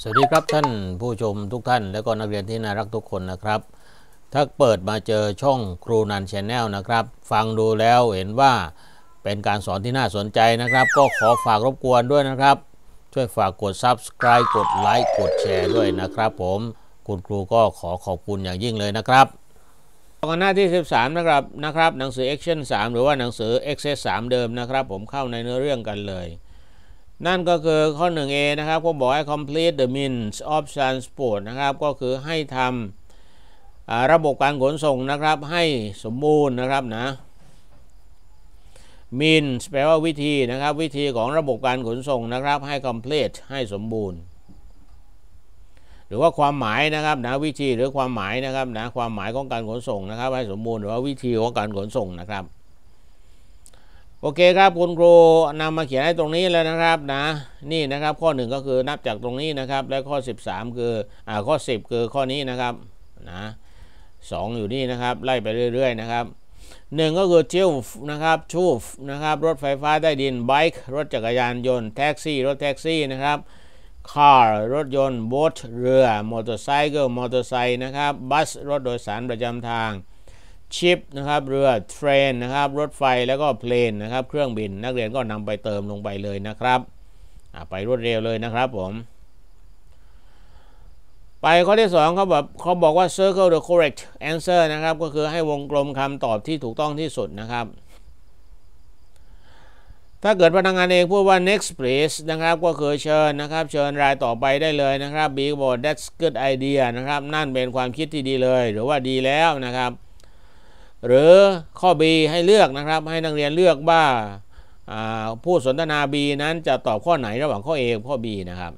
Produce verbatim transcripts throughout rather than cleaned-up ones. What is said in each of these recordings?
สวัสดีครับท่านผู้ชมทุกท่านและก็นักเรียนที่น่ารักทุกคนนะครับถ้าเปิดมาเจอช่องครูนันชาแนลนะครับฟังดูแล้วเห็นว่าเป็นการสอนที่น่าสนใจนะครับก็ขอฝากรบกวนด้วยนะครับช่วยฝากกด ซับสไครบ์ กดไลค์กดแชร์ด้วยนะครับผมคุณครูก็ขอขอบคุณอย่างยิ่งเลยนะครับกันหน้าที่สิบสามนะครับนะครับหนังสือ Action สามหรือว่าหนังสือ Access สามเดิมนะครับผมเข้าในเนื้อเรื่องกันเลยนั่นก็คือข้อ หนึ่งเอ นะครับก็บอกให้ complete the means of transport นะครับก็คือให้ทำระบบการขนส่งนะครับให้สมบูรณ์นะครับนะ means แปลว่าวิธีนะครับวิธีของระบบการขนส่งนะครับให้ complete ให้สมบูรณ์หรือว่าความหมายนะครับนะวิธีหรือความหมายนะครับนะความหมายของการขนส่งนะครับให้สมบูรณ์หรือว่าวิธีของการขนส่งนะครับโอเคครับคุณครูนำมาเขียนให้ตรงนี้แล้วนะครับนะนี่นะครับข้อหนึ่งก็คือนับจากตรงนี้นะครับและข้อสิบสามคืออ่าข้อสิบคือข้อนี้นะครับนะสองอยู่นี่นะครับไล่ไปเรื่อยๆนะครับหนึ่งก็คือทิวนะครับชูฟนะครับรถไฟฟ้าใต้ดินไบค์รถจักรยานยนต์แท็กซี่รถแท็กซี่นะครับคาร์รถยนต์โบ๊ทเรือมอเตอร์ไซค์มอเตอร์ไซค์นะครับบัสรถโดยสารประจำทางชิปนะครับเรือเทรนนะครับรถไฟแล้วก็เพลนนะครับเครื่องบินนักเรียนก็นำไปเติมลงไปเลยนะครับไปรวดเร็วเลยนะครับผมไปข้อที่สองเขาบอกเขาบอกว่า circle the correct answer นะครับก็คือให้วงกลมคำตอบที่ถูกต้องที่สุดนะครับถ้าเกิดพนักงานเองพูดว่า next please นะครับก็คือเชิญนะครับเชิญรายต่อไปได้เลยนะครับ B บอก that's good idea นะครับนั่นเป็นความคิดที่ดีเลยหรือว่าดีแล้วนะครับหรือข้อ B ให้เลือกนะครับให้นักเรียนเลือกว่าผู้สนทนา B นั้นจะตอบข้อไหนระหว่างข้อ A กับข้อ B นะครับ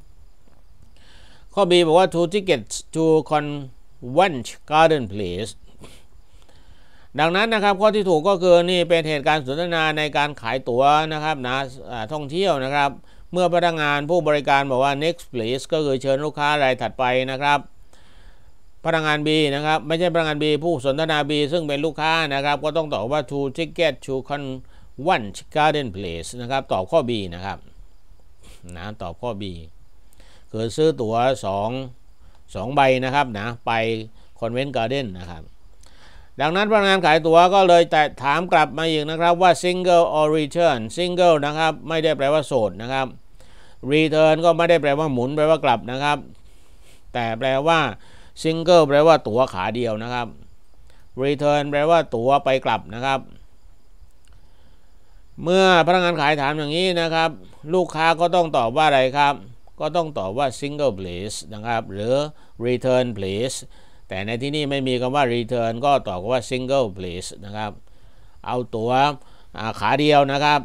ข้อ B บอกว่า two tickets to Covent Garden please ดังนั้นนะครับข้อที่ถูกก็คือนี่เป็นเหตุการณ์สนทนาในการขายตั๋วนะครับนะท่องเที่ยวนะครับเมื่อพนักงานผู้บริการบอกว่า next please ก็คือเชิญลูกค้ารายถัดไปนะครับพนักงาน B นะครับไม่ใช่พนักงาน B ผู้สนทนา B ซึ่งเป็นลูกค้านะครับก็ต้องตอบว่า two ticket to Covent Garden please นะครับตอบข้อ B นะครับนะตอบข้อ B คือซื้อตั๋ว2 2ใบนะครับนะไป Covent Garden นะครับดังนั้นพนักงานขายตั๋วก็เลยแต่ถามกลับมาอีกนะครับว่า single or return single นะครับไม่ได้แปลว่าโสดนะครับ return ก็ไม่ได้แปลว่าหมุนแปลว่ากลับนะครับแต่แปลว่าซิงเกิลแปลว่าตั๋วขาเดียวนะครับ return แปลว่าตั๋วไปกลับนะครับเมื่อพนักงานขายถามอย่างนี้นะครับลูกค้าก็ต้องตอบว่าอะไรครับก็ต้องตอบว่า single please นะครับหรือ return please แต่ในที่นี้ไม่มีคำว่า return ก็ตอบว่า single please นะครับเอาตั๋วขาเดียวนะครับ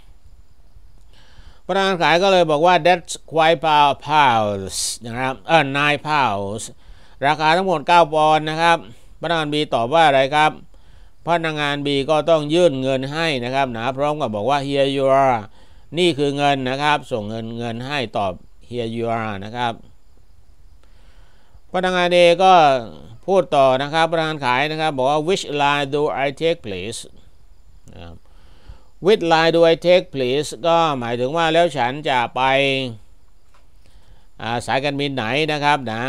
พนักงานขายก็เลยบอกว่า that's quite pounds นะครับเออ nine poundsราคาทั้งหมดเก้าปอนด์นะครับพนักงาน B ตอบว่าอะไรครับพนักงาน B ก็ต้องยื่นเงินให้นะครับนะพร้อมกับบอกว่า here you are นี่คือเงินนะครับส่งเงินเงินให้ตอบ here you are นะครับพนักงาน A ก็พูดต่อนะครับพนักงานขายนะครับบอกว่า which line do I take please which line do I take please ก็หมายถึงว่าแล้วฉันจะไปสายการบินไหนนะครับนะ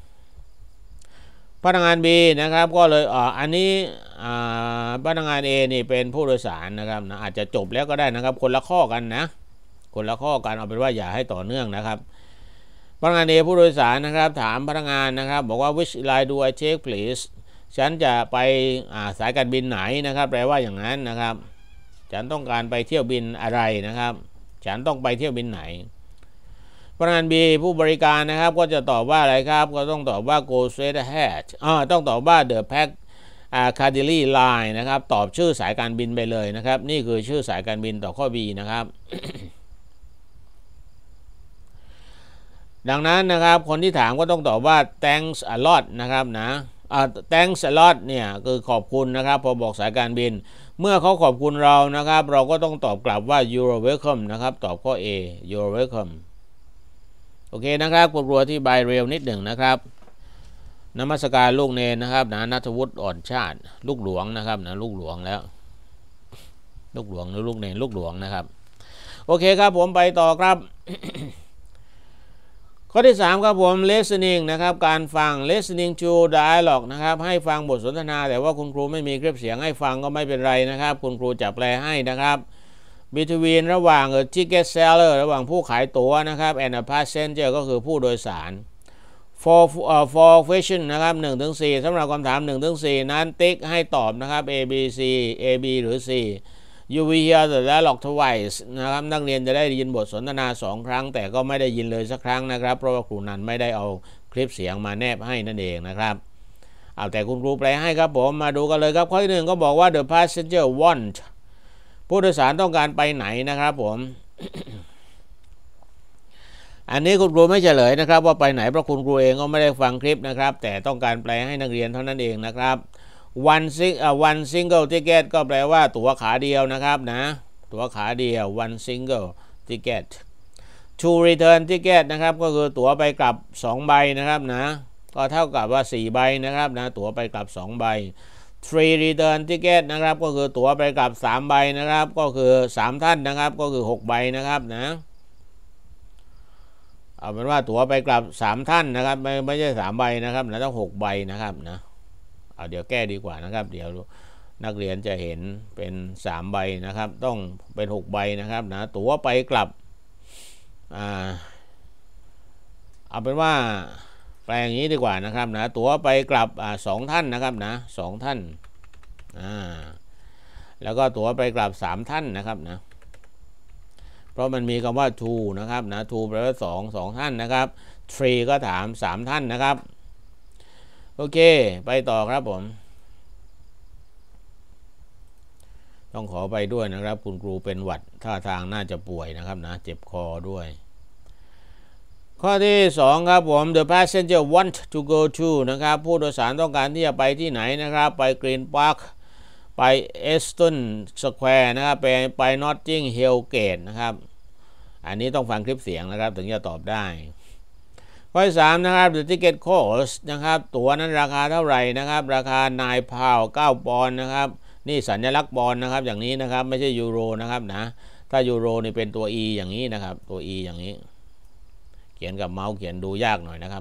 พนักงาน B นะครับก็เลยอ๋ออันนี้พนักงาน A นี่เป็นผู้โดยสารนะครับนะอาจจะจบแล้วก็ได้นะครับคนละข้อกันนะคนละข้อกันเอาเป็นว่าอย่าให้ต่อเนื่องนะครับพนักงาน A ผู้โดยสารนะครับถามพนักงานนะครับบอกว่า which line do I take please ฉันจะไปสายการบินไหนนะครับแปลว่าอย่างนั้นนะครับฉันต้องการไปเที่ยวบินอะไรนะครับฉันต้องไปเที่ยวบินไหนพนักงาน B ผู้บริการนะครับก็จะตอบว่าอะไรครับก็ต้องตอบว่า go straight ahead อ่าต้องตอบว่า the pack Piccadilly line นะครับตอบชื่อสายการบินไปเลยนะครับนี่คือชื่อสายการบินต่อข้อ B นะครับ ดังนั้นนะครับคนที่ถามก็ต้องตอบว่า thanks a lot นะครับนะอ่า thanks a lot เนี่ยคือขอบคุณนะครับพอบอกสายการบินเมื่อเขาขอบคุณเรานะครับเราก็ต้องตอบกลับว่า you're welcome นะครับตอบข้อ A you're welcomeโอเคนะครับครูที่ใบเร็วนิดหนึ่งนะครับนมัสการลูกเนรนะครับนะณัฐวุฒิอ่อนชาติลูกหลวงนะครับนะลูกหลวงแล้วลูกหลวงหรือลูกเนรลูกหลวงนะครับโอเคครับผมไปต่อครับ ข้ข้อที่สามครับผม listening นะครับการฟัง listening to dialogue นะครับให้ฟังบทสนทนาแต่ว่าคุณครูไม่มีคลิปเสียงให้ฟังก็ไม่เป็นไรนะครับคุณครูจะแปลให้นะครับ between ระหว่าง ticket seller ระหว่างผู้ขายตั๋วนะครับ and a passenger ก็คือผู้โดยสาร for uh, for question นะครับ หนึ่งถึงสี่ สำหรับคำถาม หนึ่งถึงสี่ นั้นติ๊กให้ตอบนะครับ A B C A B หรือ C you will hear the dialogue twice นะครับนักเรียนจะได้ยินบทสนทนาสองครั้งแต่ก็ไม่ได้ยินเลยสักครั้งนะครับเพราะว่าครูนันไม่ได้เอาคลิปเสียงมาแนบให้นั่นเองนะครับเอาแต่คุณครูแปลให้ครับผมมาดูกันเลยครับข้อที่หนึ่งก็บอกว่า the passenger want ผู้โดยสารต้องการไปไหนนะครับผม อันนี้คุณครูไม่เฉลยนะครับว่าไปไหนเพราะคุณครูเองก็ไม่ได้ฟังคลิปนะครับแต่ต้องการแปลให้นักเรียนเท่านั้นเองนะครับ one sing one single ticket ก็แปลว่าตั๋วขาเดียวนะครับนะตั๋วขาเดียว one single ticket two return ticket นะครับก็คือตั๋วไปกลับสองใบนะครับนะก็เท่ากับว่าสี่ใบนะครับนะตั๋วไปกลับสองใบ three return ticket นะครับก็คือตั๋วไปกลับสามใบนะครับก็คือสามท่านนะครับก็คือหกใบนะครับนะเอาเป็นว่าตั๋วไปกลับสามท่านนะครับไม่ไม่ใช่สามใบนะครับนะต้องหกใบนะครับนะเอาเดี๋ยวแก้ดีกว่านะครับเดี๋ยวนักเรียนจะเห็นเป็นสามใบนะครับต้องเป็นหกใบนะครับนะตั๋วไปกลับอ่าเอาเป็นว่าแปลอย่างนี้ดีกว่านะครับนะตั๋วไปกลับอ่าสองท่านนะครับนะสองท่านอ่าแล้วก็ตั๋วไปกลับสามท่านนะครับนะเพราะมันมีคำว่า two นะครับนะ two แปลว่าสอง สองท่านนะครับ three ก็ถามสามท่านนะครับโอเคไปต่อครับผมต้องขอไปด้วยนะครับคุณครูเป็นหวัดท่าทางน่าจะป่วยนะครับนะเจ็บคอด้วยข้อที่สองครับผม the passenger want to go to นะครับผู้โดยสารต้องการที่จะไปที่ไหนนะครับไป Green Park ไป Euston Square นะครับไปไป Notting Hill Gate นะครับอันนี้ต้องฟังคลิปเสียงนะครับถึงจะตอบได้ข้อที่สามนะครับ the ticket cost นะครับตั๋วนั้นราคาเท่าไหร่นะครับราคา nine pound เก้าปอนด์นะครับนี่สัญลักษณ์ปอนด์นะครับอย่างนี้นะครับไม่ใช่ยูโรนะครับนะถ้ายูโรนี่เป็นตัว e อย่างนี้นะครับตัว e อย่างนี้เขียนกับเมาส์เขียนดูยากหน่อยนะครับ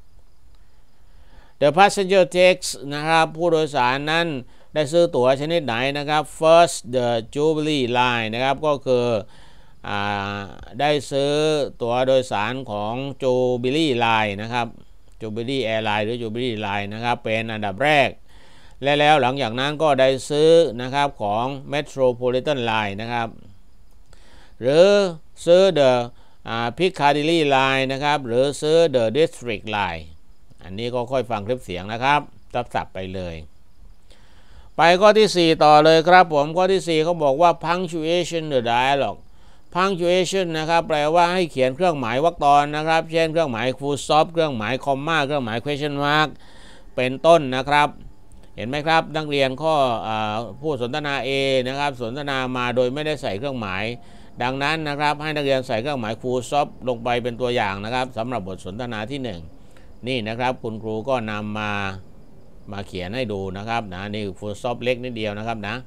the passenger takes นะครับผู้โดยสารนั้นได้ซื้อตั๋วชนิดไหนนะครับ first the Jubilee line นะครับก็คือได้ซื้อตั๋วโดยสารของ Jubilee Line นะครับ Jubilee Airline หรือ Jubilee Line นะครับเป็นอันดับแรกและแล้วหลังจากนั้นก็ได้ซื้อนะครับของ Metropolitan Line นะครับหรือซื้อ The Piccadilly Line นะครับหรือซื้อ The District Line อันนี้ก็ค่อยฟังคลิปเสียงนะครับสับๆไปเลยไปข้อที่สี่ต่อเลยครับผมข้อที่สี่เขาบอกว่า punctuation the dialogue punctuation นะครับแปลว่าให้เขียนเครื่องหมายวรรคตอนนะครับเช่นเครื่องหมาย full stop เครื่องหมาย comma เครื่องหมาย question mark เป็นต้นนะครับเห็นไหมครับนักเรียนข้อผู้สนทนา A นะครับสนทนามาโดยไม่ได้ใส่เครื่องหมายดังนั้นนะครับให้นักเรียนใส่เครื่องหมาย full stop ลงไปเป็นตัวอย่างนะครับสำหรับบทสนทนาที่หนึ่งนี่นะครับคุณครูก็นำมามาเขียนให้ดูนะครับนะนี่ full stop เล็กนิดเดียวนะครับนะ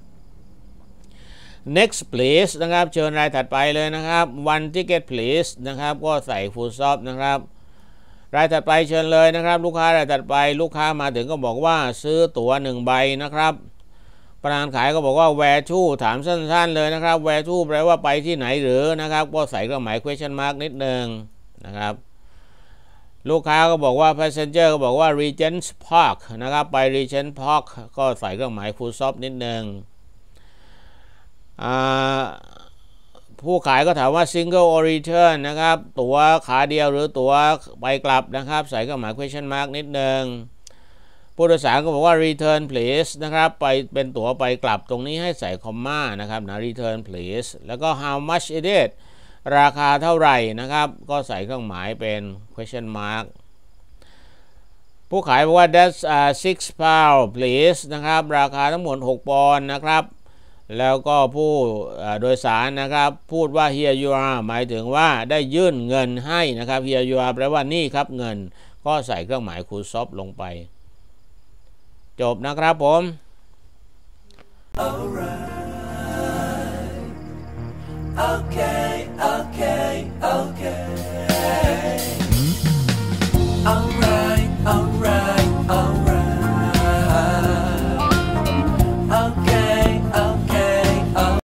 next please นะครับเชิญรายถัดไปเลยนะครับ one ticket please นะครับก็ใส่ full stop นะครับรายถัดไปเชิญเลยนะครับลูกค้ารายถัดไปลูกค้ามาถึงก็บอกว่าซื้อตั๋วหนึ่งใบนะครับพนักงานขายก็บอกว่า where to ถามสั้นๆเลยนะครับ where to แปลว่าไปที่ไหนหรือนะครับก็ใส่เครื่องหมาย question mark นิดนึงนะครับลูกค้าก็บอกว่า passenger ก็บอกว่า Regent Park นะครับไป Regent Park ก็ใส่เครื่องหมาย full stop นิดนึงผู้ขายก็ถามว่า single or return นะครับตั๋วขาเดียวหรือตั๋วไปกลับนะครับใส่เครื่องหมาย question mark นิดนึงผู้โดยสารก็บอกว่า return please นะครับไปเป็นตั๋วไปกลับตรงนี้ให้ใส่คอมม่านะครับนะ return please แล้วก็ how much is it ราคาเท่าไหร่นะครับก็ใส่เครื่องหมายเป็น question mark ผู้ขายบอกว่า that's uh, six pound please นะครับราคาทั้งหมดหกปอนด์นะครับแล้วก็ผู้โดยสารนะครับพูดว่า here you are หมายถึงว่าได้ยื่นเงินให้นะครับ here you are แปลว่านี่ครับเงินก็ใส่เครื่องหมายfull stopลงไปจบนะครับผม Alright. Okay.